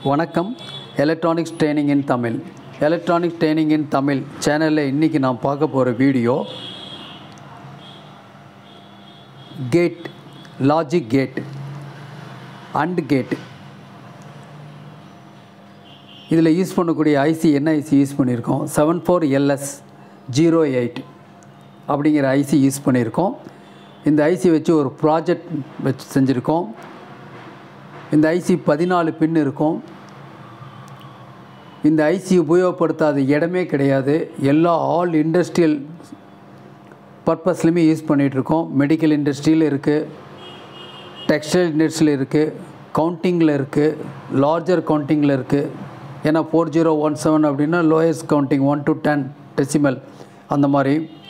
வணக்கம். Electronics training in Tamil. Electronics training in Tamil சேனலில் இன்றைக்கி நான் பார்க்க போகிற video gate, logic gate, and gate. இதில் யூஸ் பண்ணக்கூடிய ஐசி என்ன ஐசி யூஸ் பண்ணியிருக்கோம்? 74LS08 அப்படிங்கிற ஐசி யூஸ் பண்ணியிருக்கோம். இந்த ஐசி வச்சு ஒரு ப்ராஜெக்ட் வச்சு செஞ்சுருக்கோம். இந்த ஐசி 14 பின் இருக்கும். இந்த ஐசி உபயோகப்படுத்தாத இடமே கிடையாது. எல்லா ஆல் இண்டஸ்ட்ரியல் பர்பஸ்லையுமே யூஸ் பண்ணிகிட்ருக்கோம். மெடிக்கல் இண்டஸ்ட்ரியில் இருக்குது, டெக்ஸ்டைல் இண்டஸ்ட்ரியில் இருக்குது, கவுண்டிங்கில் இருக்குது, லார்ஜர் கவுண்டிங்கில் இருக்குது. ஏன்னா 4017 அப்படின்னா லோயஸ்ட் கவுண்டிங் 1 to 10 டெசிமல் அந்த மாதிரி.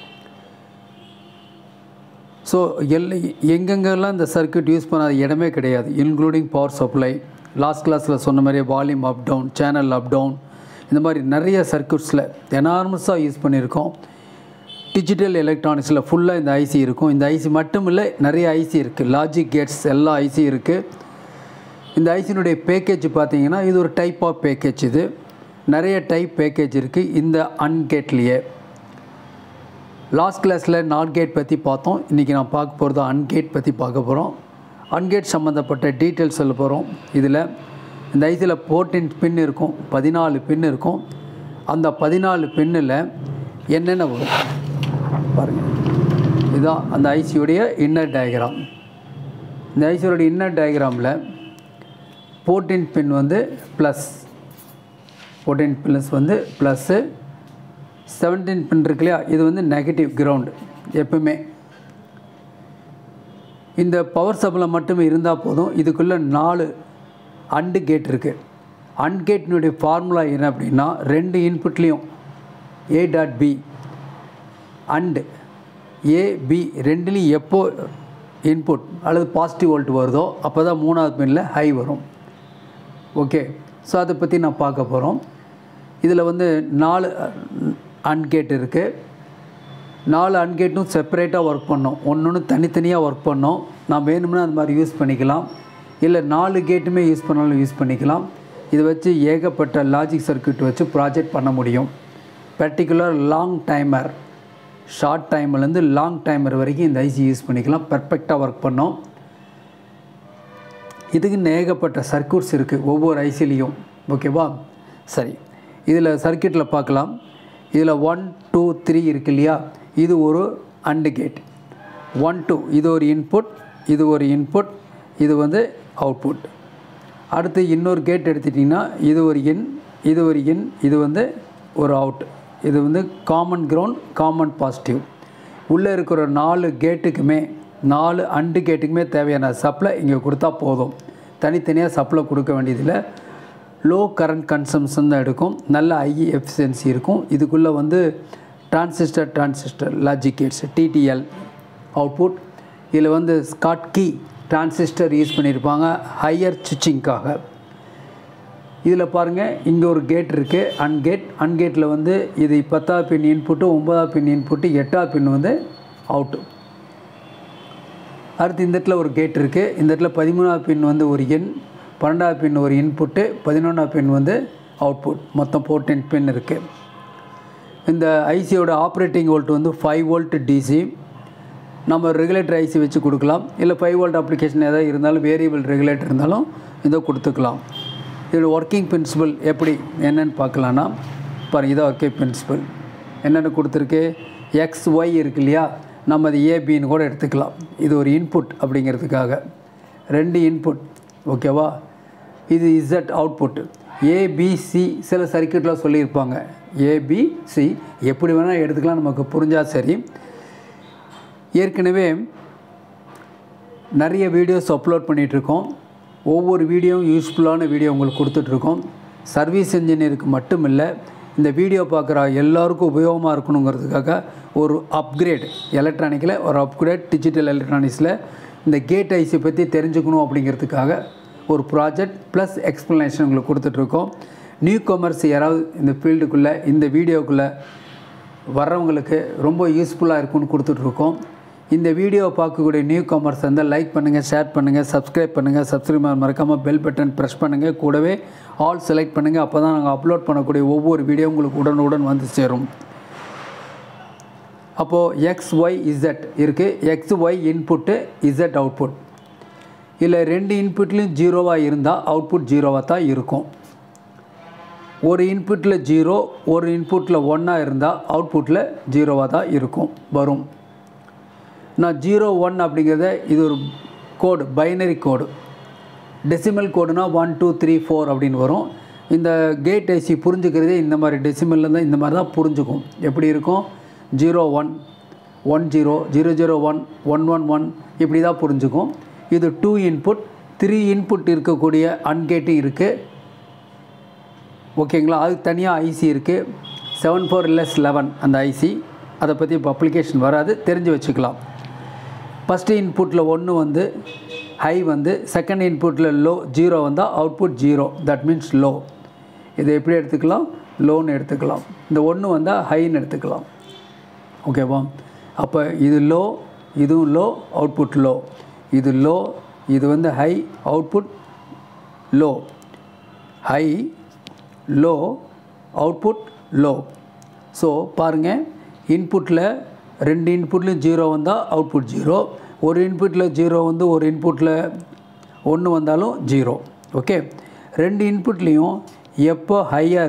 ஸோ எங்கெங்கெல்லாம் இந்த சர்க்யூட் யூஸ் பண்ணாத இடமே கிடையாது, இன்க்ளூடிங் பவர் சப்ளை. லாஸ்ட் கிளாஸில் சொன்ன மாதிரி volume up down, channel up down, இந்த மாதிரி நிறைய சர்க்யூட்ஸில் எனார்மஸாக யூஸ் பண்ணியிருக்கோம். டிஜிட்டல் எலக்ட்ரானிக்ஸில் ஃபுல்லாக இந்த ஐசி இருக்கும். இந்த ஐசி மட்டும் இல்லை, நிறைய ஐசி இருக்குது. லாஜிக் கேட்ஸ் எல்லா ஐசி இருக்குது. இந்த ஐசியினுடைய பேக்கேஜ் பார்த்திங்கன்னா இது ஒரு டைப் ஆஃப் பேக்கேஜ். இது நிறைய டைப் பேக்கேஜ் இருக்குது இந்த அன்கேட்லேயே. லாஸ்ட் கிளாஸில் நாட் கேட் பற்றி பார்த்தோம். இன்றைக்கி நான் பார்க்க போகிறது அன்கேட் பற்றி பார்க்க போகிறோம். அன்கேட் சம்மந்தப்பட்ட டீட்டெயில்ஸ் சொல்ல போகிறோம். இதில் இந்த ஐசியில் 14 பின் இருக்கும், 14 பின் இருக்கும். அந்த 14 பின்னில் என்னென்ன வரும் பாருங்கள். இதுதான் அந்த ஐசியுடைய இன்னர் டயக்ராம். இந்த ஐசியோடைய இன்னர் டயக்ராமில் 14 பின் வந்து ப்ளஸ், 14 பின்ஸ் வந்து ப்ளஸ்ஸு, 17 பின் இருக்கு இல்லையா, இது வந்து நெகட்டிவ் கிரவுண்டு. எப்பவுமே இந்த பவர் சப்ளை மட்டுமே இருந்தால் போதும். இதுக்குள்ளே 4 அண்டு கேட் இருக்குது. அண்ட் கேட்டினுடைய ஃபார்முலா என்ன அப்படின்னா, 2 இன்புட்லேயும் A.B அண்டு AB ரெண்டுலேயும் எப்போ இன்புட் அல்லது பாசிட்டிவ் வோல்ட் வருதோ அப்போ தான் 3வது பின்னில் ஹை வரும். ஓகே, ஸோ அதை பற்றி நான் பார்க்க போகிறோம். இதில் வந்து 4 அன்கேட் இருக்குது. 4 அன்கேட்டும் செப்பரேட்டாக ஒர்க் பண்ணோம், ஒன்று தனித்தனியாக ஒர்க் பண்ணோம். நான் வேணும்னா அந்த மாதிரி யூஸ் பண்ணிக்கலாம், இல்லை 4 கேட்டுமே யூஸ் பண்ணாலும் யூஸ் பண்ணிக்கலாம். இதை வச்சு ஏகப்பட்ட லாஜிக் சர்க்யூட் வச்சு ப்ராஜெக்ட் பண்ண முடியும். பர்டிகுலர் லாங் டைமர், ஷார்ட் டைமர்லேருந்து லாங் டைமர் வரைக்கும் இந்த ஐசி யூஸ் பண்ணிக்கலாம். பர்ஃபெக்டாக ஒர்க் பண்ணோம். இதுக்கு ஏகப்பட்ட சர்க்யூட்ஸ் இருக்குது ஒவ்வொரு ஐசிலையும். ஓகேவா? சரி, இதில் சர்க்யூட்டில் பார்க்கலாம். இதில் 1 2 3 இருக்கு இல்லையா, இது ஒரு அண்டு கேட். 1 2 இது ஒரு இன்புட், இது ஒரு இன்புட், இது வந்து அவுட்புட். அடுத்து இன்னொரு கேட் எடுத்துட்டிங்கன்னா இது ஒரு இன், இது ஒரு இன், இது வந்து ஒரு அவுட். இது வந்து காமன் கிரவுண்ட், காமன் பாசிட்டிவ். உள்ளே இருக்கிற 4 கேட்டுக்குமே, 4 அண்டு கேட்டுக்குமே தேவையான சப்ளை இங்கே கொடுத்தா போதும். தனித்தனியாக சப்ளை கொடுக்க வேண்டியதில்லை. லோ கரண்ட் கன்சம்ஷன் தான் எடுக்கும், நல்ல ஐஇ எஃபிஷியன்சி இருக்கும். இதுக்குள்ளே வந்து transistor logic gates TTL output. இதில் வந்து ஸ்காட்கி டிரான்சிஸ்டர் யூஸ் பண்ணியிருப்பாங்க ஹையர் சுவிட்சிங்காக. இதில் பாருங்கள், இங்கே ஒரு கேட் இருக்குது, அன்கேட்டில் வந்து இது 10வது பின் இன்புட்டு, 9வது பின் இன்புட்டு, 8வது பின் வந்து அவுட்டு. அடுத்து இந்த இடத்துல ஒரு கேட் இருக்குது. இந்த இடத்துல 13வது பின் வந்து ஒரு எண், 12வது பின் ஒரு இன்புட்டு, 11வது பின் வந்து அவுட்புட். மொத்தம் 14 பின் இருக்குது. இந்த ஐசியோட ஆப்ரேட்டிங் வோல்ட் வந்து 5 வோல்ட் டிசி. நம்ம ரெகுலேட்டர் ஐசி வச்சு கொடுக்கலாம், இல்லை 5 வோல்ட் அப்ளிகேஷன் எதாவது இருந்தாலும், வேரியபிள் ரெகுலேட்டர் இருந்தாலும் இதை கொடுத்துக்கலாம். இதோட ஒர்க்கிங் பிரின்சிபல் எப்படி என்னென்னு பார்க்கலான்னா பாருங்கள். இதான் ஒர்க்கிங் பிரின்சிபல். என்னென்ன கொடுத்துருக்கு, XY இருக்கு இல்லையா, நம்ம அது ABன்னு கூட எடுத்துக்கலாம். இது ஒரு இன்புட் அப்படிங்கிறதுக்காக 2 இன்புட். ஓகேவா? இது Z அவுட்புட். ABC சில சர்க்யூட்டில் சொல்லியிருப்பாங்க. ABC எப்படி வேணால் எடுத்துக்கலாம், நமக்கு புரிஞ்சால் சரி. ஏற்கனவே நிறைய வீடியோஸ் அப்லோட் பண்ணிகிட்ருக்கோம். ஒவ்வொரு வீடியோவும் யூஸ்ஃபுல்லான வீடியோ உங்களுக்கு கொடுத்துட்ருக்கோம். சர்வீஸ் இன்ஜினியருக்கு மட்டும் இல்லை, இந்த வீடியோ பார்க்குற எல்லாருக்கும் உபயோகமாக இருக்கணுங்கிறதுக்காக ஒரு அப்கிரேட், எலக்ட்ரானிக்கில் ஒரு அப்கிரேட், டிஜிட்டல் எலக்ட்ரானிக்ஸில் இந்த கேட் ஐசி பற்றி தெரிஞ்சுக்கணும் அப்படிங்கிறதுக்காக ஒரு ப்ராஜெக்ட் ப்ளஸ் எக்ஸ்ப்ளனேஷன் உங்களுக்கு கொடுத்துட்ருக்கோம். நியூ கமர்ஸ் யாராவது இந்த ஃபீல்டுக்குள்ளே, இந்த வீடியோக்குள்ளே வர்றவங்களுக்கு ரொம்ப யூஸ்ஃபுல்லாக இருக்குன்னு கொடுத்துட்ருக்கோம். இந்த வீடியோவை பார்க்கக்கூடிய நியூ கமர்ஸ் இருந்தால் லைக் பண்ணுங்கள், ஷேர் பண்ணுங்கள், சப்ஸ்கிரைப் பண்ணுங்கள். சப்ஸ்கிரைப் மறக்காமல் பெல் பட்டன் ப்ரெஸ் பண்ணுங்கள். கூடவே ஆல் செலக்ட் பண்ணுங்கள். அப்போ தான் நாங்கள் அப்லோட் பண்ணக்கூடிய ஒவ்வொரு வீடியோ உங்களுக்கு உடனுடன் வந்து சேரும். அப்போது XYZ இருக்குது. XY input, Z output. இல்லை 2 இன்புட்லேயும் ஜீரோவாக இருந்தால் அவுட்புட் ஜீரோவாக தான் இருக்கும். ஒரு இன்புட்டில் 0, ஒரு இன்புட்டில் 1 இருந்தால் அவுட்புட்டில் ஜீரோவாக தான் இருக்கும் வரும். நான் 0 1 அப்படிங்கிறத இது ஒரு கோடு, பைனரி கோடு. டெசிமல் கோடுனா 1 2 3 4 அப்படின்னு வரும். இந்த கேட் ஐசி புரிஞ்சுக்கிறதே இந்த மாதிரி டெசிமலில் தான் இந்த மாதிரி தான் புரிஞ்சுக்கும். எப்படி இருக்கும்? 0 1 1 0 0 0 1 1 1 1 இப்படி தான் புரிஞ்சுக்கும். இது 2 இன்புட், 3 இன்புட் இருக்கக்கூடிய அன்கேட்டும் இருக்குது. ஓகேங்களா? அதுக்கு தனியாக ஐசி இருக்குது. 74LS11 அந்த ஐசி. அதை பற்றி இப்போ அப்ளிகேஷன் வராது, தெரிஞ்சு வச்சுக்கலாம். ஃபஸ்ட்டு இன்புட்டில் 1 வந்து ஹை வந்து, செகண்ட் இன்புட்டில் லோ 0 வந்தால் அவுட்புட் 0, தட் மீன்ஸ் லோ. இதை எப்படி எடுத்துக்கலாம்? லோன்னு எடுத்துக்கலாம். இந்த 1 வந்தால் ஹைன்னு எடுத்துக்கலாம். ஓகேவா? அப்போ இது லோ, இதுவும் லோ, அவுட்புட் லோ. இது லோ, இது வந்து high, output low. High low, output low. So பாருங்கள், இன்புட்டில் 2 இன்புட்லேயும் 0 வந்தால் அவுட்புட் 0, ஒரு இன்புட்டில் 0 வந்து ஒரு இன்புட்டில் 1 வந்தாலும் 0. ஓகே, 2 இன்புட்லேயும் எப்போ ஹையாக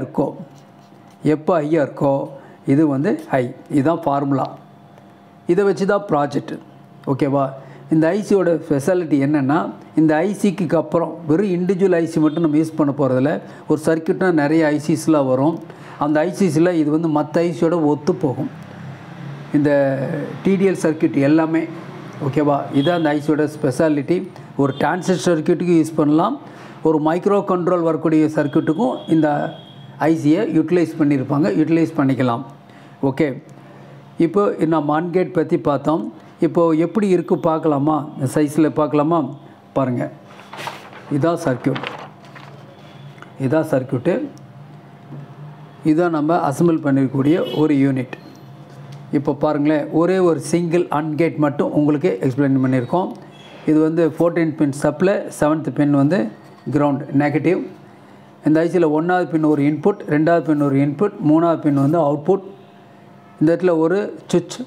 இருக்கோ இது வந்து ஹை. இதுதான் ஃபார்முலா. இதை வச்சு தான் ப்ராஜெக்ட். ஓகேவா? இந்த ஐசியோட ஸ்பெஷாலிட்டி என்னென்னா, இந்த ஐசிக்கு அப்புறம் வெறும் இண்டிவிஜுவல் ஐசி மட்டும் நம்ம யூஸ் பண்ண போகிறதில்ல. ஒரு சர்க்கியூட்னால் நிறைய ஐசிஸ்லாம் வரும். அந்த ஐசிஸில் இது வந்து மற்ற ஐசியோட ஒத்து போகும். இந்த டிடிஎல் சர்க்கியூட் எல்லாமே. ஓகேவா? இதுதான் அந்த ஐசியோட ஸ்பெஷாலிட்டி. ஒரு டிரான்சிஸ்டர் சர்க்கியூட்டுக்கும் யூஸ் பண்ணலாம், ஒரு மைக்ரோ கண்ட்ரோல் வரக்கூடிய சர்க்கியூட்டுக்கும் இந்த ஐசியை யூட்டிலைஸ் பண்ணிக்கலாம். ஓகே, இப்போ நம்ம அன்கேட் பற்றி பார்த்தோம். இப்போது எப்படி இருக்குது பார்க்கலாமா? சைஸில் பார்க்கலாமா? பாருங்கள், இதான் சர்க்கியூட்டு. இதான் நம்ம அசம்பிள் பண்ணிருக்கக்கூடிய ஒரு யூனிட். இப்போ பாருங்களேன், ஒரே ஒரு சிங்கிள் அன்கேட் மட்டும் உங்களுக்கு எக்ஸ்பிளைன் பண்ணியிருக்கோம். இது வந்து 14 பின் சப்ளை, 7th பின் வந்து கிரவுண்ட் நெகட்டிவ். இந்த ஐசியில் 1வது பின் ஒரு இன்புட், 2வது பின் ஒரு இன்புட், 3வது பின் வந்து அவுட்புட். இந்த இடத்துல ஒரு சுவிட்ச்,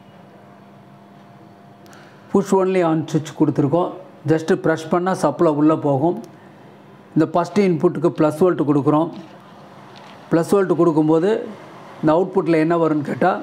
புஷ் ஒன்லி ஆன் சுவிட்ச் கொடுத்துருக்கோம். ஜஸ்ட்டு ப்ரெஷ் பண்ணால் சப்ளை உள்ளே போகும். இந்த ஃபஸ்ட்டு இன்புட்டுக்கு ப்ளஸ் வோல்ட் கொடுக்குறோம். ப்ளஸ் வோல்ட் கொடுக்கும்போது இந்த அவுட்புட்டில் என்ன வரும்னு கேட்டால்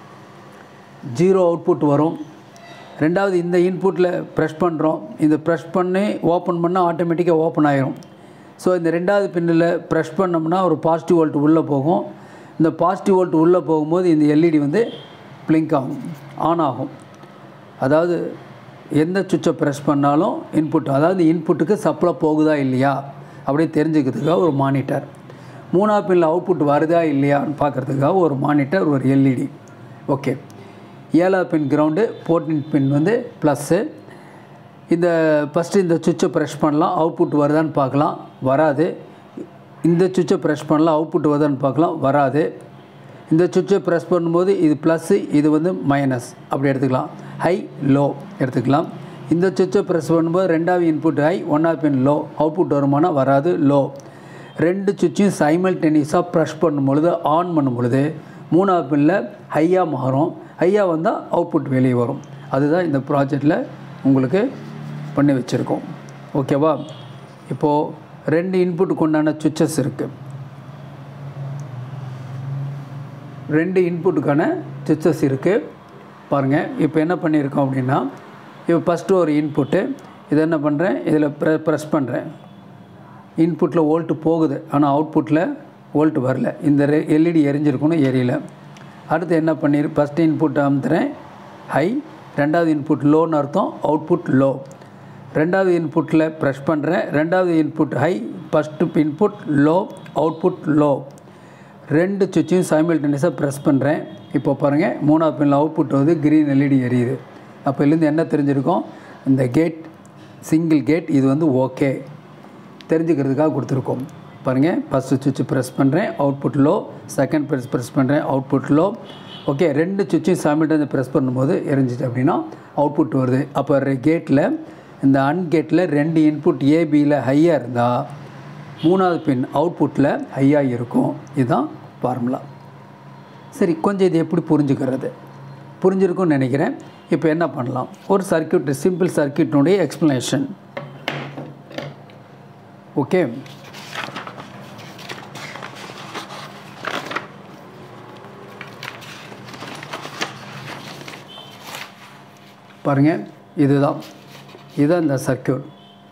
0 அவுட்புட் வரும். ரெண்டாவது இந்த இன்புட்டில் ப்ரெஷ் பண்ணுறோம். இந்த ப்ரெஷ் பண்ணி ஓப்பன் பண்ணால் ஆட்டோமேட்டிக்காக ஓப்பன் ஆகிரும். ஸோ இந்த 2வது பின்னில் ப்ரெஷ் பண்ணோம்னா ஒரு பாசிட்டிவ் வோல்ட் உள்ளே போகும். இந்த பாசிட்டிவ் வோல்ட் உள்ளே போகும்போது இந்த எல்இடி வந்து பிளிங்க் ஆகும், ஆன் ஆகும். அதாவது எந்த சுவிட்சை ப்ரெஸ் பண்ணாலும் இன்புட், அதாவது இன்புட்டுக்கு சப்ளை போகுதா இல்லையா அப்படி தெரிஞ்சுக்கிறதுக்காக ஒரு மானிட்டர். 3வது பின்னில் அவுட்புட் வருதா இல்லையான்னு பார்க்குறதுக்காக ஒரு மானிட்டர், ஒரு எல்இடி. ஓகே, 7வது பின் கிரவுண்டு, 14th பின் வந்து ப்ளஸ்ஸு. இந்த ஃபஸ்ட்டு இந்த சுவிட்சை ப்ரெஷ் பண்ணலாம், அவுட்புட் வருதான்னு பார்க்கலாம், வராது. இந்த சுவிட்சை ப்ரெஷ் பண்ணலாம், அவுட்புட் வருதான்னு பார்க்கலாம், வராது. இந்த சுவிட்சை ப்ரெஸ் பண்ணும்போது இது ப்ளஸ்ஸு, இது வந்து மைனஸ், அப்படி எடுத்துக்கலாம். ஹை லோ எடுத்துக்கலாம். இந்த சுவிட்சை ப்ரெஸ் பண்ணும்போது 2வது இன்புட் ஹை, 1வது பின் லோ, அவுட்புட் வருமானா வராது, லோ. 2 சுவிட்சையும் சைமல்டேனியஸாக ப்ரெஷ் பண்ணும் பொழுது, ஆன் பண்ணும் பொழுது 3வது பின்னில் ஹையாக மாறும். ஹையாக வந்தால் அவுட்புட் வெளியே வரும். அதுதான் இந்த ப்ராஜெக்டில் உங்களுக்கு பண்ணி வச்சுருக்கோம். ஓகேவா? இப்போது 2 இன்புட்டுக்கு உண்டான சுவிட்சஸ் இருக்குது. 2 இன்புட்டுக்கான சுவிட்சஸ் இருக்குது. பாருங்கள், இப்போ என்ன பண்ணியிருக்கோம் அப்படின்னா, இப்போ ஃபஸ்ட்டு ஒரு இன்புட்டு, இதை என்ன பண்ணுறேன், இதில் ப்ரெஸ் பண்ணுறேன். இன்புட்டில் வோல்ட்டு போகுது, ஆனால் அவுட்புட்டில் வோல்ட் வரல. இந்த எல்இடி எரிஞ்சிருக்கணும், எரியல. அடுத்து என்ன ஃபஸ்ட்டு இன்புட் அமுத்துறேன், ஹை. 2வது இன்புட் லோன்னு அர்த்தம், அவுட்புட் லோ. 2வது இன்புட்டில் ப்ரெஸ் பண்ணுறேன், 2வது input high, first input low, output low. 2 சுவிட்சையும் சைமல்டேனியஸாக ப்ரெஸ் பண்ணுறேன். இப்போ பாருங்கள், 3வது பின்னில் அவுட்புட் வந்து க்ரீன் எல்இடி எரியுது. அப்போ இதுலேருந்து என்ன தெரிஞ்சிருக்கோம், இந்த கேட் சிங்கிள் கேட் இது வந்து ஓகே தெரிஞ்சுக்கிறதுக்காக கொடுத்துருக்கோம். பாருங்கள், ஃபஸ்ட்டு சுவிட்ச் ப்ரெஸ் பண்ணுறேன், அவுட்புட் லோ. செகண்ட் ப்ரெஸ் பண்ணுறேன், அவுட்புட் லோ. ஓகே, 2 சுவிட்சும் சைமல்டேனியஸாக ப்ரெஸ் பண்ணும்போது எரிஞ்சிச்சு அப்படின்னா அவுட்புட் வருது. அப்போ கேட்டில் இந்த அண்ட் கேட்டில் 2 இன்புட் ஏபியில் ஹையாக இருந்தால் 3வது பின் அவுட்புட்டில் ஹையாக இருக்கும். இதுதான் ஃபார்முலா. சரி, கொஞ்சம் இது எப்படி புரிஞ்சுக்கிறது? புரிஞ்சிருக்கும்னு நினைக்கிறேன். இப்போ என்ன பண்ணலாம்? ஒரு சர்க்யூட், சிம்பிள் சர்க்யூட்னுடைய எக்ஸ்ப்ளனேஷன். ஓகே, பாருங்கள், இதுதான் இந்த சர்க்யூட்.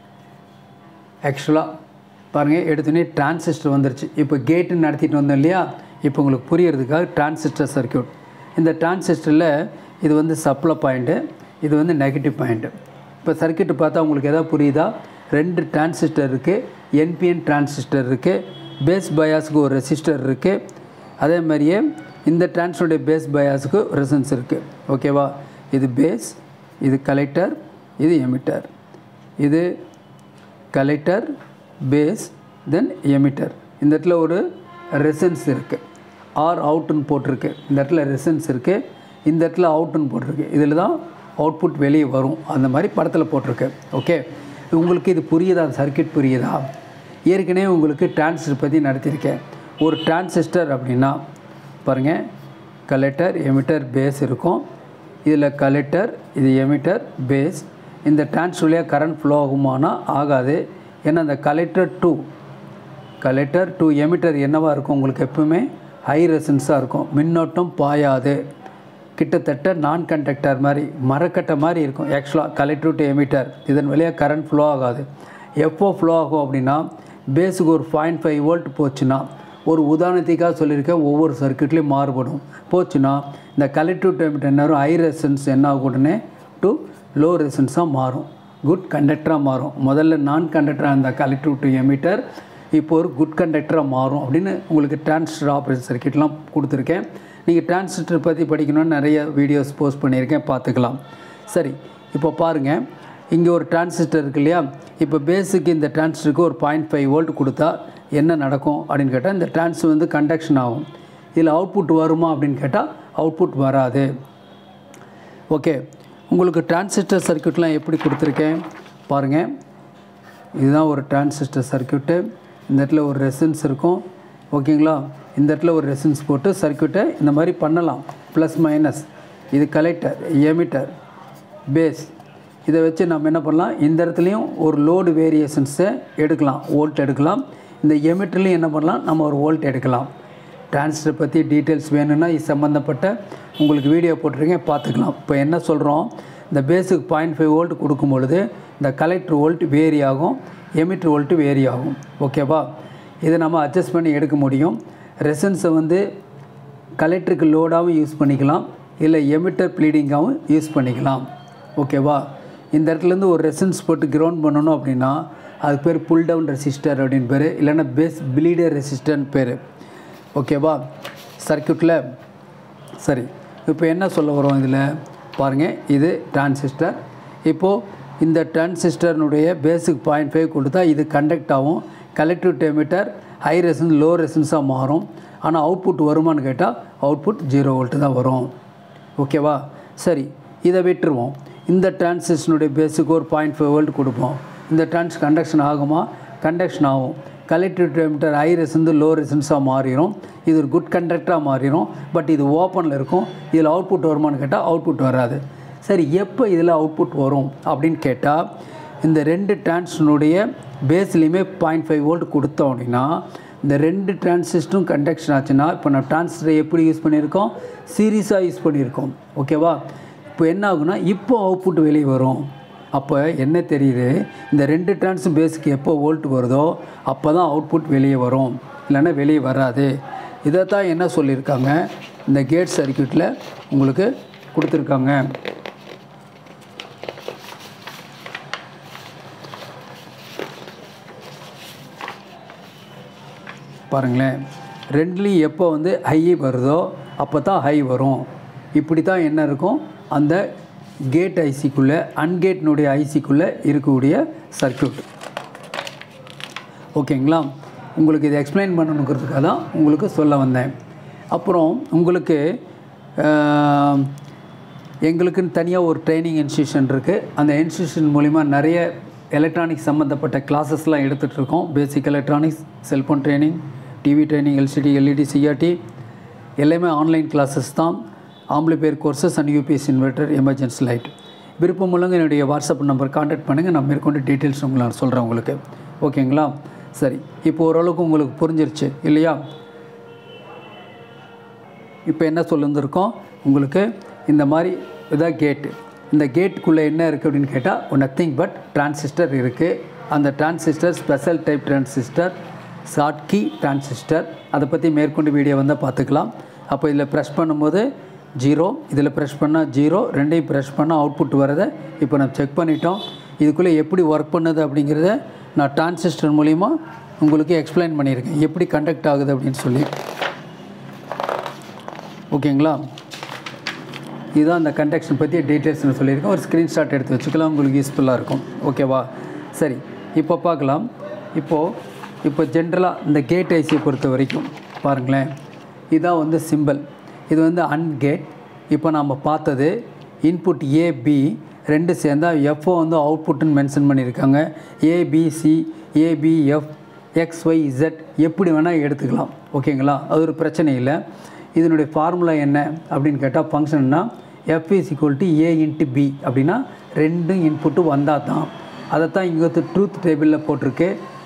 ஆக்சுவலாக பாருங்கள், எடுத்துனே டிரான்சிஸ்டர் வந்துருச்சு. இப்போ கேட்டு நடத்திட்டு வந்தோம் இல்லையா? இப்போ உங்களுக்கு புரியறதுக்காக டிரான்சிஸ்டர் சர்க்யூட். இந்த டிரான்சிஸ்டரில் இது வந்து சப்ளை பாயிண்ட்டு, இது வந்து நெகட்டிவ் பாயிண்ட்டு. இப்போ சர்க்யூட்டு பார்த்தா உங்களுக்கு எதாவது புரியுதா? 2 டிரான்சிஸ்டர் இருக்குது, என்பிஎன் டிரான்சிஸ்டர் இருக்குது, பேஸ் பயாஸுக்கு ஒரு ரெசிஸ்டர் இருக்குது. அதே மாதிரியே இந்த டிரான்சிஸ்டருடைய பேஸ் பயாஸுக்கு ரெசிஸ்டன்ஸ் இருக்குது. ஓகேவா? இது பேஸ், இது கலெக்டர், இது எமிட்டர். இது கலெக்டர், பேஸ், தென் எமிட்டர். இந்த இடத்துல ஒரு ரெசிஸ்டன்ஸ் இருக்குது, ஆர் அவுட்டுன்னு போட்டிருக்கு. இந்த இடத்துல ரெசிஸ்டன்ஸ் இருக்குது, இந்த இடத்துல அவுட்டுன்னு போட்டிருக்கு. இதில் தான் அவுட்புட் வெளியே வரும். அந்த மாதிரி படத்தில் போட்டிருக்கு. ஓகே, உங்களுக்கு இது புரியுதா? சர்க்யூட் புரியுதா? ஏற்கனவே உங்களுக்கு டிரான்சிஸ்டர் பற்றி நடத்தியிருக்கேன். ஒரு டிரான்சிஸ்டர் அப்படின்னா பாருங்கள், கலெக்டர், எமிட்டர், பேஸ் இருக்கும். இதில் கலெக்டர், இது எமிட்டர், பேஸ். இந்த டிரான்சிஸ்டர்லேயே கரண்ட் ஃப்ளோ ஆகுமானா ஆகாது. ஏன்னா அந்த கலெக்டர் டு எமிட்டர் என்னவாக இருக்கும்? உங்களுக்கு எப்பவுமே ஹை ரெசிஸ்டன்ஸாக இருக்கும். மின்னோட்டம் பாயாது. கிட்டத்தட்ட நான் கண்டக்டர் மாதிரி, மரக்கட்டை மாதிரி இருக்கும். ஆக்சுவலாக கலெக்டர் டு எமிட்டர் இதன் வழியாக கரண்ட் ஃப்ளோ ஆகாது. எப்போ ஃப்ளோ ஆகும் அப்படின்னா, பேஸுக்கு ஒரு 0.5 வோல்ட் போச்சுன்னா, ஒரு உதாரணத்துக்காக சொல்லியிருக்கேன், ஒவ்வொரு சர்க்யூட்லேயும் மாறுபடும். போச்சுன்னா இந்த கலெக்டர் டு எமிட்டர் நேரம் ஹை ரெசிஸ்டன்ஸ் என்ன ஆகும்? உடனே டு லோ ரெசிஸ்டன்ஸாக மாறும், குட் கண்டக்டராக மாறும். முதல்ல நான் கண்டக்டராக இருந்த கலெக்டர் டு எமிட்டர் இப்போ ஒரு குட் கண்டக்டராக மாறும் அப்படின்னு உங்களுக்கு டிரான்சிஸ்டர் ஆப்ரேஷன் சர்க்யூட்லாம் கொடுத்துருக்கேன். நீங்கள் டிரான்சிஸ்டர் பற்றி படிக்கணும்னு நிறைய வீடியோஸ் போஸ்ட் பண்ணியிருக்கேன், பார்த்துக்கலாம். சரி, இப்போ பாருங்கள், இங்கே ஒரு டிரான்சிஸ்டர் இருக்குது இல்லையா? இப்போ பேஸுக்கு இந்த டிரான்சிஸ்டருக்கு ஒரு 0.5 வோல்ட் கொடுத்தா என்ன நடக்கும் அப்படின்னு கேட்டால், இந்த டிரான்சிஸ்டர் வந்து கண்டக்ஷன் ஆகும். இதில் அவுட்புட் வருமா அப்படின்னு கேட்டால் அவுட்புட் வராது. ஓகே, உங்களுக்கு டிரான்சிஸ்டர் சர்க்யூட்லாம் எப்படி கொடுத்துருக்கேன் பாருங்கள். இதுதான் ஒரு டிரான்சிஸ்டர் சர்க்யூட்டு. இந்த இடத்துல ஒரு ரெசிஸ்டன்ஸ் இருக்கும். ஓகேங்களா? இந்த இடத்துல ஒரு ரெசிஸ்டன்ஸ் போட்டு சர்க்யூட்டை இந்த மாதிரி பண்ணலாம், ப்ளஸ் மைனஸ். இது கலெக்டர், எமிட்டர், பேஸ். இதை வச்சு நம்ம என்ன பண்ணலாம்? இந்த இடத்துலையும் ஒரு லோடு வேரியேஷன்ஸை எடுக்கலாம், வோல்ட் எடுக்கலாம். இந்த எமிட்டர்லையும் என்ன பண்ணலாம்? நம்ம ஒரு வோல்ட் எடுக்கலாம். டிரான்சிஸ்டர் பற்றி டீட்டெயில்ஸ் வேணும்னா இது சம்மந்தப்பட்ட உங்களுக்கு வீடியோ போட்டிருக்கேன், பார்த்துக்கலாம். இப்போ என்ன சொல்கிறோம்? இந்த பேஸுக்கு 0.5 வோல்ட் கொடுக்கும் பொழுது இந்த கலெக்டர் வோல்ட் வேரி ஆகும், எமிட்டர் வோல்ட்டு வேரி ஆகும். ஓகேவா? இதை நம்ம அட்ஜஸ்ட் பண்ணி எடுக்க முடியும். ரெசிஸ்டன்ஸை வந்து கலெக்டருக்கு லோடாகவும் யூஸ் பண்ணிக்கலாம், இல்லை எமிட்டர் ப்ளீடிங்காகவும் யூஸ் பண்ணிக்கலாம். ஓகேவா? இந்த இடத்துலேருந்து ஒரு ரெசிஸ்டன்ஸ் போட்டு கிரவுண்ட் பண்ணணும் அப்படின்னா அதுக்கு பேர் புல் டவுன் ரெசிஸ்டர் அப்படின்னு பேர், இல்லைன்னா பேஸ் ப்ளீடர் ரெசிஸ்டர்னு பேர். ஓகேவா? சர்க்யூட்டில். சரி, இப்போ என்ன சொல்ல வரோம் இதில் பாருங்கள். இது டிரான்சிஸ்டர். இப்போது இந்த டிரான்சிஸ்டர்னுடைய பேஸுக்கு 0.5 கொடுத்தா இது கண்டக்ட் ஆகும். Collector to emitter high resistance, low ரெசிஸ்டன்ஸாக மாறும். ஆனால் அவுட்புட் வருமானு கேட்டால் அவுட்புட் 0 வோல்ட் தான் வரும். ஓகேவா? சரி, இதை விட்டுருவோம். இந்த டிரான்சிஸ்டனுடைய பேஸுக்கு ஒரு 0.5 வோல்ட் கொடுப்போம். இந்த கண்டக்ஷன் ஆகுமா? கண்டக்ஷன் ஆகும். Collector to emitter high resistance, low ரெசிஸ்டன்ஸாக மாறிடும். இது ஒரு குட் கண்டக்டராக மாறிடும். பட் இது ஓப்பனில் இருக்கும். இதில் அவுட்புட் வருமானு கேட்டால் அவுட்புட் வராது. சரி, எப்போ இதில் அவுட்புட் வரும் அப்படின்னு கேட்டால், இந்த 2 டிரான்சிஸ்டனுடைய பேஸ்லேயுமே 0.5 வோல்ட் கொடுத்தோம் அப்படின்னா, இந்த 2 டிரான்சிஸ்டரும் கண்டக்ஷன் ஆச்சுன்னா, இப்போ நம்ம டிரான்சிஸ்டரை எப்படி யூஸ் பண்ணியிருக்கோம்? சீரீஸாக யூஸ் பண்ணியிருக்கோம். ஓகேவா? இப்போ என்ன ஆகுனா, இப்போ அவுட்புட் வெளியே வரும். அப்போ என்ன தெரியுது? இந்த 2 டிரான்சிஸ்டர் பேஸுக்கு எப்போ வோல்ட் வருதோ அப்போ தான் அவுட்புட் வெளியே வரும், இல்லைன்னா வெளியே வராது. இதை தான் என்ன சொல்லியிருக்காங்க இந்த கேட் சர்க்யூட்டில் உங்களுக்கு கொடுத்துருக்காங்க. பாருங்களேன், ரெண்டுலேயும் எப்போ வந்து ஹை வருதோ அப்போ தான் ஹை வரும். இப்படி தான் என்ன இருக்கும் அந்த கேட் ஐசிக்குள்ளே, அன்கேட்னுடைய ஐசிக்குள்ளே இருக்கக்கூடிய சர்க்யூட். ஓகேங்களா? உங்களுக்கு இதை எக்ஸ்பிளைன் பண்ணணுங்கிறதுக்காக தான் உங்களுக்கு சொல்ல வந்தேன். அப்புறம் உங்களுக்கு எங்களுக்குன்னு தனியாக ஒரு ட்ரைனிங் இன்ஸ்டியூஷன் இருக்குது. அந்த இன்ஸ்டியூஷன் மூலிமா நிறைய எலக்ட்ரானிக்ஸ் சம்மந்தப்பட்ட கிளாஸஸ்லாம் எடுத்துகிட்ருக்கோம். Basic electronics, cellphone training, TV training, LCD, LED, CRT எல்லாமே ஆன்லைன் கிளாஸஸ் தான். Amplifier courses and UPS inverter, emergency light. விருப்பம் உள்ளவங்க என்னுடைய வாட்ஸ்அப் நம்பர் கான்டாக்ட் பண்ணுங்கள். நான் மேற்கொண்டு டீட்டெயில்ஸ் நான் சொல்கிறேன் உங்களுக்கு. ஓகேங்களா? சரி, இப்போ ஓரளவுக்கு உங்களுக்கு புரிஞ்சிருச்சு இல்லையா? இப்போ என்ன சொல்லியிருந்திருக்கோம் உங்களுக்கு, இந்த மாதிரி இதான் கேட்டு. இந்த கேட்டுக்குள்ளே என்ன இருக்குது அப்படின்னு கேட்டால் நத்திங் பட் டிரான்சிஸ்டர் இருக்குது. அந்த transistor special type transistor, short key transistor. அதை பற்றி மேற்கொண்டு வீடியோ வந்தால் பார்த்துக்கலாம். அப்போ இதில் ப்ரெஸ் பண்ணும்போது 0, இதில் ப்ரெஸ் பண்ணால் 0, ரெண்டையும் ப்ரெஸ் பண்ணால் அவுட்புட் வரதை இப்போ நம்ம செக் பண்ணிட்டோம். இதுக்குள்ளே எப்படி ஒர்க் பண்ணுது அப்படிங்கிறத நான் டிரான்சிஸ்டர் மூலிமா உங்களுக்கு எக்ஸ்பிளைன் பண்ணியிருக்கேன், எப்படி கண்டக்ட் ஆகுது அப்படின்னு சொல்லி. ஓகேங்களா? இதுதான் அந்த கண்டக்ஷன் பற்றி டீட்டெயில்ஸ் நான் சொல்லியிருக்கேன். ஒரு ஸ்க்ரீன்ஷாட் எடுத்து வச்சுக்கலாம், உங்களுக்கு யூஸ்ஃபுல்லாக இருக்கும். ஓகேவா? சரி, இப்போ பார்க்கலாம். இப்போ ஜென்ரலாக இந்த கேட் ஐசியை பொறுத்த வரைக்கும் பாருங்களேன், இதுதான் வந்து சிம்பிள். இது வந்து அண்ட் கேட். இப்போ நம்ம பார்த்தது இன்புட் ஏபி ரெண்டு சேர்ந்தால் எஃப்ஓ வந்து அவுட்புட்டுன்னு மென்ஷன் பண்ணியிருக்காங்க. ஏபிசி, ஏபிஎஃப், XYZ எப்படி வேணால் எடுத்துக்கலாம். ஓகேங்களா? அது ஒரு பிரச்சனை இல்லை. இதனுடைய ஃபார்முலா என்ன அப்படின்னு கேட்டால் ஃபங்க்ஷன்னா F = A × B அப்படின்னா ரெண்டு இன்புட்டு வந்தால் தான். அதைத்தான் இங்கே ட்ரூத் டேபிளில் போட்டிருக்கு.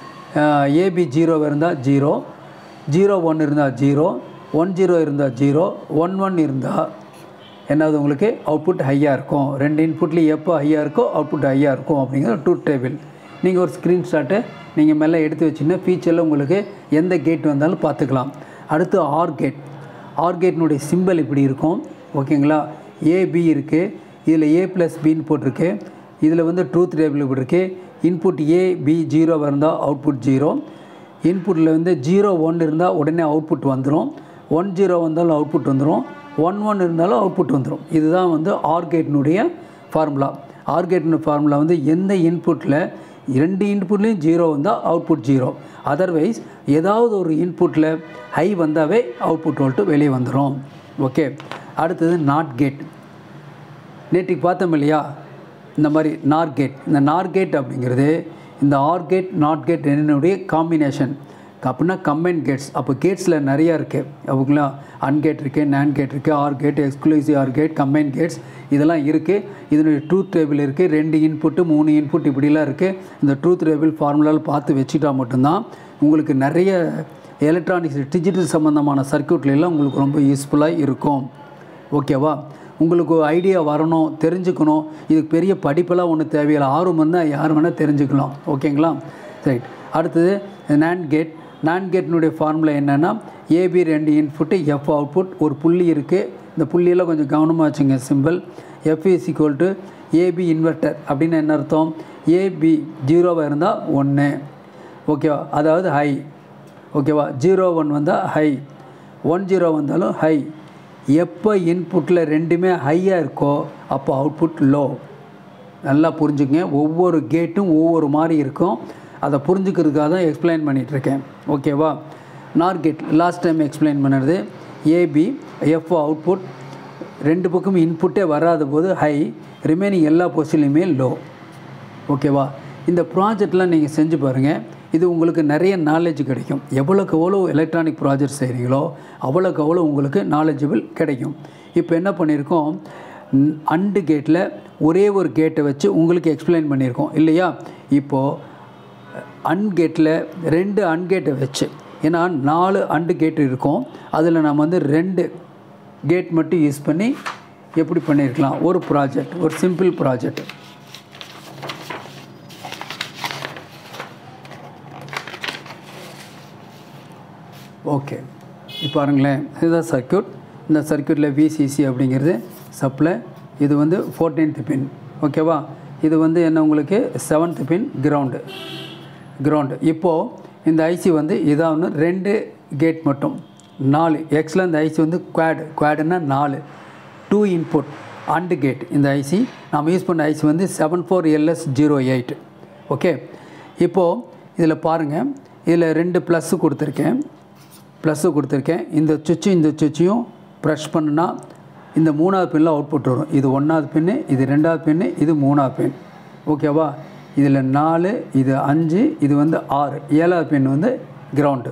AB 0 இருந்தால் 0, 0 1 இருந்தால் 0, 1 0 இருந்தால் 0, 1 1 இருந்தால் என்னது உங்களுக்கு அவுட்புட் ஹையாக இருக்கும். ரெண்டு இன்புட்லேயும் எப்போ ஹையாக இருக்கோ அவுட்புட் ஹையாக இருக்கும் அப்படிங்கிற ட்ரூத் டேபிள். நீங்கள் ஒரு ஸ்க்ரீன்ஷாட்டு நீங்கள் மேலே எடுத்து வச்சிங்கன்னா ஃபியூச்சரில் உங்களுக்கு எந்த கேட் வந்தாலும் பார்த்துக்கலாம். அடுத்து ஆர் கேட். ஆர் கேட்னுடைய சிம்பிள் இப்படி இருக்கும். ஓகேங்களா? ஏபி இருக்குது, இதில் A + Bன்னு போட்டிருக்கு. இதில் வந்து ட்ரூத் டேபிள் இப்படி இருக்குது. இன்புட் AB 0 இருந்தால் அவுட்புட் 0, இன்புட்டில் வந்து 0 1 இருந்தால் உடனே அவுட்புட் வந்துடும், 1 0 வந்தாலும் அவுட்புட் வந்துடும், 1 1 இருந்தாலும் அவுட்புட் வந்துடும். இதுதான் வந்து ஆர் கேட்னுடைய ஃபார்முலா. ஆர் கேட்னுடைய ஃபார்முலா வந்து எந்த இன்புட்டில் ரெண்டு இன்புட்லேயும் 0 வந்தால் அவுட்புட் 0, அதர்வைஸ் ஏதாவது ஒரு இன்புட்டில் ஹை வந்தாவே அவுட்புட் வோல்ட்டு வெளியே வந்துடும். ஓகே. அடுத்தது நாட் கேட். நேற்றுக்கு பார்த்தோம் இல்லையா, இந்த மாதிரி நார் கேட். இந்த நார் கேட் அப்படிங்கிறது இந்த ஆர் கேட் நாட் கேட் என்னுடைய காம்பினேஷன். அப்படின்னா கம்பைன் கேட்ஸ். அப்போ கேட்ஸில் நிறையா இருக்குது. அவங்களா அன்கேட் இருக்குது, நேண்ட் கேட் இருக்குது, or gate, exclusive or gate, combine gates இதெல்லாம் இருக்குது. இதனுடைய ட்ரூத் டேபிள் இருக்குது. 2 இன்புட்டு 3 இன்புட் இப்படிலாம் இருக்குது. இந்த ட்ரூத் டேபிள் ஃபார்முலாவில் பார்த்து வச்சுட்டா மட்டும்தான் உங்களுக்கு நிறைய எலக்ட்ரானிக்ஸ் டிஜிட்டல் சம்மந்தமான சர்க்யூட்லாம் உங்களுக்கு ரொம்ப யூஸ்ஃபுல்லாக இருக்கும். ஓகேவா? உங்களுக்கு ஐடியா வரணும், தெரிஞ்சுக்கணும். இதுக்கு பெரிய படிப்பெல்லாம் ஒன்றும் தேவையில்லை. ஆர்வம் இருந்தால் யார் வேணால் தெரிஞ்சுக்கலாம். ஓகேங்களா? ரைட். அடுத்தது நேண்ட் கேட். நேண்ட் கேட்னுடைய ஃபார்முலா என்னென்னா ஏபி 2 இன்புட்டு, எஃப் அவுட்புட். ஒரு புள்ளி இருக்குது. இந்த புள்ளியெல்லாம் கொஞ்சம் கவனமாக வச்சுங்க. சிம்பிள் F = AB இன்வெர்ட்டர் அப்படின்னு என்ன அர்த்தம்? AB 0 இருந்தால் 1, ஓகேவா? அதாவது ஹை. ஓகேவா? 0 1 வந்தால் ஹை, 1 0 வந்தாலும் ஹை. எப்போ இன்புட்டில் ரெண்டுமே ஹையாக இருக்கோ அப்போ அவுட்புட் லோ. நல்லா புரிஞ்சுக்கங்க. ஒவ்வொரு கேட்டும் ஒவ்வொரு மாதிரி இருக்கும். அதை புரிஞ்சுக்கிறதுக்காக தான் எக்ஸ்பிளைன் பண்ணிகிட்ருக்கேன். ஓகேவா? Nor gate last time explain பண்ணுறது ஏபி எஃப் அவுட்புட் ரெண்டு பக்கம் இன்புட்டே வராத போது ஹை, ரிமைனிங் எல்லா பொசிஷன்லையுமே லோ. ஓகேவா? இந்த ப்ராஜெக்ட்லாம் நீங்கள் செஞ்சு பாருங்கள். இது உங்களுக்கு நிறைய நாலேஜ் கிடைக்கும். எவ்வளோக்கு எவ்வளோ எலக்ட்ரானிக் ப்ராஜெக்ட் செய்கிறீங்களோ அவ்வளோக்கு அவ்வளோ உங்களுக்கு நாலேஜபிள் கிடைக்கும். இப்போ என்ன பண்ணியிருக்கோம், அண்டு கேட்டில் ஒரே ஒரு கேட்டை வச்சு உங்களுக்கு எக்ஸ்பிளைன் பண்ணியிருக்கோம் இல்லையா? இப்போது அண்ட் கேட்டில் 2 அண்ட் கேட்டை வச்சு, ஏன்னா 4 அண்டு கேட் இருக்கும். அதில் நம்ம வந்து 2 கேட் மட்டும் யூஸ் பண்ணி எப்படி பண்ணியிருக்கலாம் ஒரு ப்ராஜெக்ட், ஒரு சிம்பிள் ப்ராஜெக்ட். ஓகே. இப்போ பாருங்களேன், இதுதான் சர்க்யூட். இந்த சர்க்யூட்டில் VCC அப்படிங்கிறது சப்ளை. இது வந்து 14th பின். ஓகேவா? இது வந்து என்ன உங்களுக்கு 7th பின் கிரவுண்டு. இப்போது இந்த ஐசி வந்து இதான் ஒன்று 2 கேட் மட்டும் 4. எக்ஸில் இந்த ஐசி வந்து குவாடுன்னா 4, 2 இன்புட் அண்டு கேட். இந்த ஐசி நாம் யூஸ் பண்ண ஐசி வந்து 74LS08. ஓகே. இப்போது இதில் பாருங்கள், இதில் 2 ப்ளஸ்ஸு கொடுத்துருக்கேன். இந்த சுவிட்சும் ப்ரெஷ் பண்ணுனா இந்த 3வது பின்னில் அவுட்புட் வரும். இது 1வது பின்னு, இது 2வது பின்னு, இது 3வது பின். ஓகேவா? இதில் 4, இது 5, இது வந்து 6, 7வது பின் வந்து கிரவுண்டு.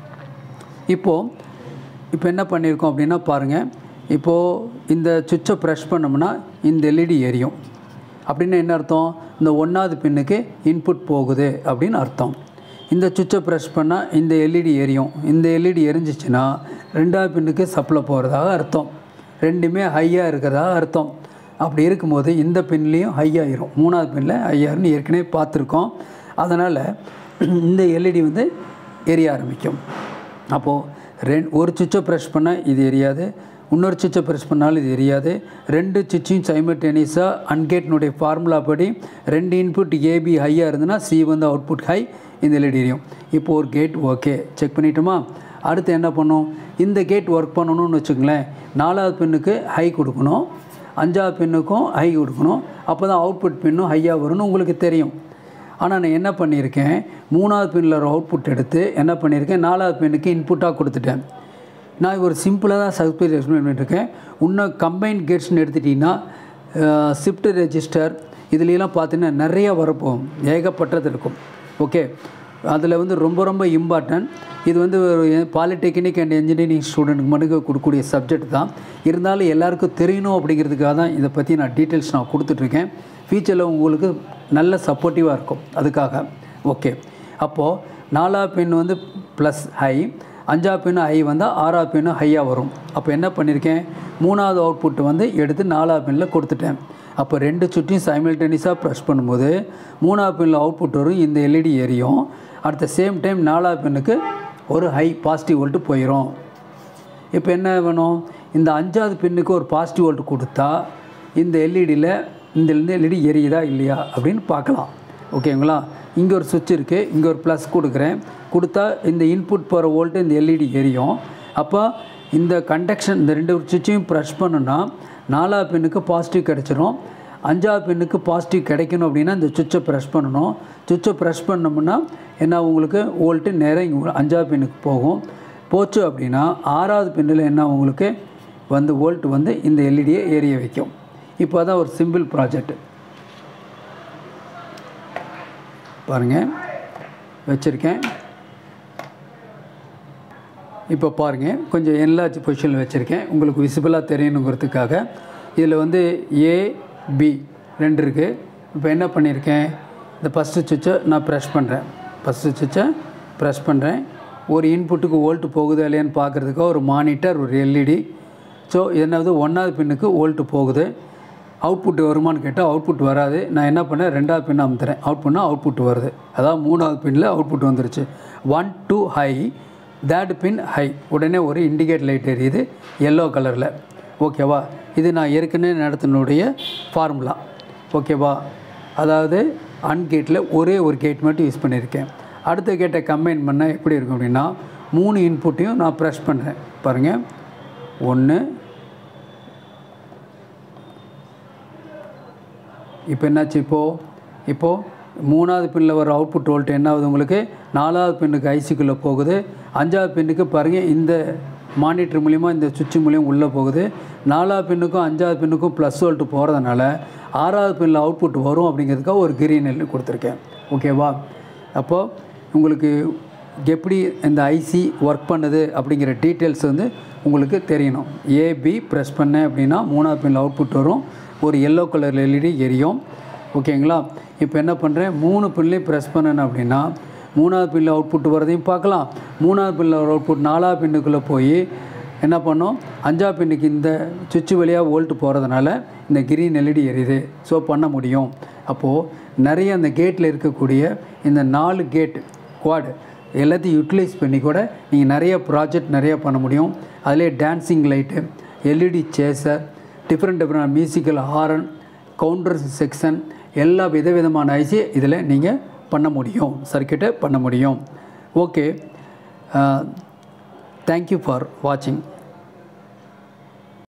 இப்போ என்ன பண்ணியிருக்கோம் அப்படின்னா பாருங்கள், இப்போது இந்த சுவிட்சை ப்ரெஷ் பண்ணோம்னா இந்த எல்இடி எரியும். அப்படின்னு என்ன அர்த்தம்? இந்த 1வது பின்னுக்கு இன்புட் போகுது அப்படின்னு அர்த்தம். இந்த சுவிட்சை ப்ரெஷ் பண்ணால் இந்த எல்இடி எரியும். இந்த எல்இடி எரிஞ்சிச்சுன்னா 2வது பின்னுக்கு சப்ளை போகிறதாக அர்த்தம். ரெண்டுமே ஹையாக இருக்கிறதாக அர்த்தம். அப்படி இருக்கும்போது இந்த பின்லேயும் ஹையாகிரும், 3வது பின்னில் ஹையாகிரும்னு ஏற்கனவே பார்த்துருக்கோம். அதனால் இந்த எல்இடி வந்து எரிய ஆரம்பிக்கும். அப்போது ஒரு சுவிட்சை ப்ரெஷ் பண்ணால் இது எரியாது, இன்னொரு சுவிட்சை ப்ரெஸ் பண்ணாலும் இது எரியாது. 2 சுவிட்சையும் சைமல்டேனியஸாக அன்கேட்னுடைய ஃபார்முலா படி 2 இன்புட் ஏபி ஹையாக இருந்ததுன்னா சி வந்து அவுட்புட் ஹை, இந்த எல்இடி எரியும். இப்போது ஒரு கேட் ஓகே செக் பண்ணிட்டோமா? அடுத்து என்ன பண்ணணும்? இந்த கேட் ஒர்க் பண்ணணும்னு வச்சுக்கங்களேன், 4வது பின்னுக்கு ஹை கொடுக்கணும், 5வது பின்னுக்கும் ஹை கொடுக்கணும். அப்போ தான் அவுட்புட் பின்னும் ஹையாக வரும்னு உங்களுக்கு தெரியும். ஆனால் நான் என்ன பண்ணியிருக்கேன், 3வது பின்னில் ஒரு அவுட்புட் எடுத்து என்ன பண்ணியிருக்கேன், 4வது பின்னுக்கு இன்புட்டாக கொடுத்துட்டேன். நான் ஒரு சிம்பிளாக தான் சர்க்யூட் எக்ஸ்பிளைன் பண்ணியிருக்கேன். இன்னும் கம்பைன் கேட்ஸ்னு எடுத்துட்டிங்கன்னா ஷிஃப்ட் ரெஜிஸ்டர் இதுலாம் பார்த்தீங்கன்னா நிறைய வரப்போகும், ஏகப்பட்டது இருக்கும். ஓகே, அதில் வந்து ரொம்ப ரொம்ப இம்பார்ட்டன்ட். இது வந்து ஒரு பாலிடெக்னிக் அண்ட் இன்ஜினியரிங் ஸ்டூடெண்ட்டுக்கு மட்டும் கொடுக்கக்கூடிய சப்ஜெக்ட் தான். இருந்தாலும் எல்லாருக்கும் தெரியணும் அப்படிங்கிறதுக்காக தான் இதை பற்றி நான் டீட்டெயில்ஸ் நான் கொடுத்துட்ருக்கேன். ஃபியூச்சரில் உங்களுக்கு நல்ல சப்போர்ட்டிவாக இருக்கும் அதுக்காக. ஓகே, அப்போது 4வது பின் வந்து ப்ளஸ் ஹை, 5வது பின்னு ஹை வந்தால் 6வது பின்னு ஹையாக வரும். அப்போ என்ன பண்ணியிருக்கேன், 3வது அவுட்புட் வந்து எடுத்து 4வது பின்னில் கொடுத்துட்டேன். அப்போ 2 சுற்றியும் சைமல்டேனியஸாக ப்ரெஸ் பண்ணும்போது 3வது பின்னில் அவுட்புட் வரும், இந்த எல்இடி எரியும். அட் த சேம் டைம் 4வது பின்னுக்கு ஒரு ஹை பாசிட்டிவ் வோல்ட்டு போயிடும். இப்போ என்ன வேணும், இந்த 5வது பின்னுக்கு ஒரு பாசிட்டிவ் வோல்ட் கொடுத்தா இந்த எல்இடியில் இந்த எல்இடி எரியுதா இல்லையா அப்படின்னு பார்க்கலாம். ஓகேங்களா? இங்கே ஒரு சுவிட்ச் இருக்குது, இங்கே ஒரு ப்ளஸ் கொடுக்குறேன், கொடுத்தா இந்த இன்புட் போகிற வோல்ட்டு இந்த எல்இடி எரியும். அப்போ இந்த கண்டக்ஷன் இந்த 2 சுவிட்சையும் ப்ரெஷ் பண்ணுன்னா 4வது பின்னுக்கு பாசிட்டிவ் கிடச்சிரும். 5வது பின்னுக்கு பாசிட்டிவ் கிடைக்கணும் அப்படின்னா இந்த சுவிட்சை ப்ரெஷ் பண்ணணும். சுவிட்சை ப்ரெஷ் பண்ணோம்னா என்ன, உங்களுக்கு வோல்ட்டு நேராக இங்கே 5வது பின்னுக்கு போகும். போச்சு அப்படின்னா 6வது பின்னில் என்ன, உங்களுக்கு வந்து வோல்ட் வந்து இந்த எல்இடியை எரிய வைக்கும். இப்போ தான் ஒரு சிம்பிள் ப்ராஜெக்ட் பாருங்கள் வச்சுருக்கேன். இப்போ பாருங்கள், கொஞ்சம் என்லார்ஜ் பொசிஷனில் வச்சுருக்கேன், உங்களுக்கு விசிபிளாக தெரியணுங்கிறதுக்காக. இதில் வந்து ஏபி 2 இருக்குது. இப்போ என்ன பண்ணியிருக்கேன், இந்த ஃபஸ்ட்டு சுவிட்சை நான் ப்ரெஷ் பண்ணுறேன். ஃபஸ்ட்டு சுவிட்சை ப்ரெஷ் பண்ணுறேன். ஒரு இன்புட்டுக்கு வோல்ட்டு போகுது இல்லையான்னு பார்க்குறதுக்காக ஒரு மானிட்டர், ஒரு எல்இடி. ஸோ என்னது 1வது பின்னுக்கு வோல்ட்டு போகுது. அவுட்புட் வருமானு கேட்டால் அவுட்புட் வராது. நான் என்ன பண்ணேன், 2வது பின் அமுத்துறேன், அவுட்புட் வருது. அதாவது 3வது பின்னில் அவுட்புட் வந்துருச்சு. 1 2 ஹை, தேர்ட் பின் ஹை. உடனே ஒரு இண்டிகேட் லைட் எரியுது எல்லோ கலரில். ஓகேவா? இது நான் ஏற்கனவே நடத்தினுடைய ஃபார்முலா. ஓகேவா? அதாவது அன்கேட்டில் ஒரே ஒரு கேட் மட்டும் யூஸ் பண்ணியிருக்கேன். அடுத்த கேட்டை கம்பைன் பண்ணால் எப்படி இருக்கும் அப்படின்னா 3 இன்புட்டையும் நான் ப்ரெஷ் பண்ணுறேன். பாருங்கள், 1. இப்போ என்னாச்சு, இப்போது 3வது பின்னில் வர அவுட்புட் வோல்ட் என்ன ஆகுது உங்களுக்கு, 4வது பின்னுக்கு ஐசிக்குள்ளே போகுது. 5வது பின்னுக்கு பாருங்கள், இந்த மானிட்டர் மூலிமா இந்த சுவிட்ச் மூலியம் உள்ளே போகுது. 4வது பின்னுக்கும் 5வது பின்னுக்கும் ப்ளஸ் வோல்ட்டு போகிறதுனால 6வது பின்னில் அவுட்புட் வரும் அப்படிங்கிறதுக்காக ஒரு கிரீன் எல் கொடுத்துருக்கேன். ஓகேவா? அப்போது உங்களுக்கு எப்படி இந்த ஐசி ஒர்க் பண்ணுது அப்படிங்கிற டீட்டெயில்ஸ் வந்து உங்களுக்கு தெரியணும். ஏபி ப்ரெஸ் பண்ணேன் அப்படின்னா 3வது பின்னில் அவுட்புட் வரும், ஒரு எல்லோ கலர் எல்இடி எரியும். ஓகேங்களா? இப்போ என்ன பண்ணுறேன், 3 பின்லையும் ப்ரெஸ் பண்ணேன் அப்படின்னா 3வது பின்னில் அவுட்புட் வரதையும் பார்க்கலாம். 3வது பின்னில் ஒரு அவுட்புட் 4வது பின்னுக்குள்ளே போய் என்ன பண்ணோம், 5வது பின்னுக்கு இந்த சுவிட்ச் வழியாக வோல்ட்டு போகிறதுனால இந்த கிரீன் எல்இடி எரியுது. ஸோ பண்ண முடியும். அப்போது நிறைய அந்த கேட்டில் இருக்கக்கூடிய இந்த 4 கேட் குவாட் எல்லாத்தையும் யூட்டிலைஸ் பண்ணி கூட நீங்கள் நிறைய ப்ராஜெக்ட் நிறையா பண்ண முடியும். அதிலே dancing light, LED chaser, different musical horn, counter section, எல்லா விதவிதமான ஐசி இதில் நீங்கள் பண்ண முடியும், சர்க்யூட்டை பண்ண முடியும். ஓகே, தேங்க்யூ ஃபார் வாட்சிங்.